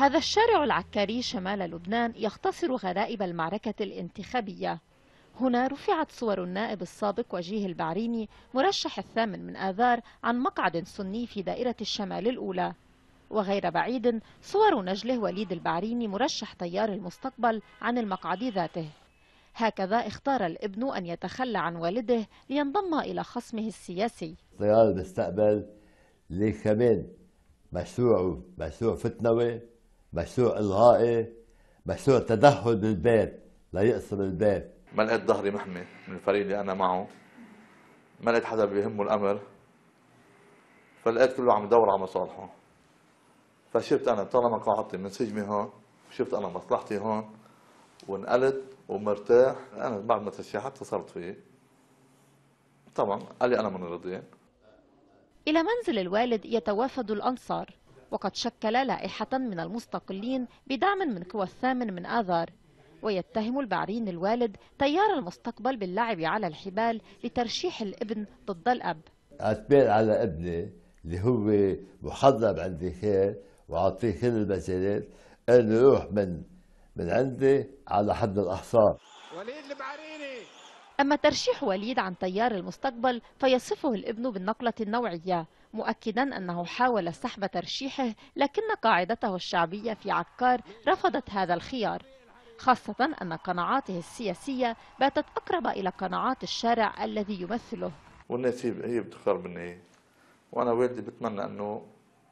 هذا الشارع العكاري شمال لبنان يختصر غرائب المعركة الانتخابية. هنا رفعت صور النائب السابق وجيه البعريني مرشح الثامن من آذار عن مقعد سني في دائرة الشمال الأولى، وغير بعيد صور نجله وليد البعريني مرشح تيار المستقبل عن المقعد ذاته. هكذا اختار الابن أن يتخلى عن والده لينضم إلى خصمه السياسي. تيار المستقبل اللي كمان مشروع فتنوي، مشروع إلغائي، مشروع تدخل بالبيت ليقسم البيت. ما لقيت ظهري محمي من الفريق اللي أنا معه، ما لقيت حدا بيهمه الأمر، فلقيت كله عم يدور على مصالحه. فشفت أنا طالما قاعدتي من سجني هون، شفت أنا مصلحتي هون، وانقلت ومرتاح. أنا بعد ما ترشيحات اتصلت فيه، طبعا قال لي أنا من راضيين. إلى منزل الوالد يتوافد الأنصار، وقد شكل لائحة من المستقلين بدعم من قوى الثامن من آذار، ويتهم البعريني الوالد تيار المستقبل باللعب على الحبال لترشيح الابن ضد الأب. اعتماد على ابني اللي هو محضر عندي خير وأعطيه كل المجالات انه يروح من عندي على حد الأحصار. وليد البعريني. أما ترشيح وليد عن تيار المستقبل فيصفه الابن بالنقلة النوعية، مؤكدا أنه حاول سحب ترشيحه لكن قاعدته الشعبية في عكار رفضت هذا الخيار، خاصة أن قناعاته السياسية باتت أقرب إلى قناعات الشارع الذي يمثله. والناس هي بتختار مني، وأنا والدي بتمنى أنه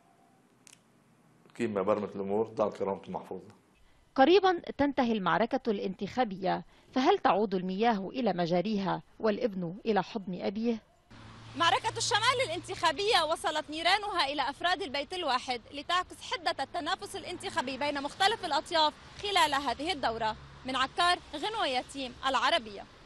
كيما برمت الأمور ضل كرامته محفوظة. قريبا تنتهي المعركة الانتخابية، فهل تعود المياه إلى مجاريها والابن إلى حضن أبيه؟ معركة الشمال الانتخابية وصلت نيرانها إلى أفراد البيت الواحد لتعكس حدة التنافس الانتخابي بين مختلف الأطياف خلال هذه الدورة. من عكار، غنوة يتيم، العربية.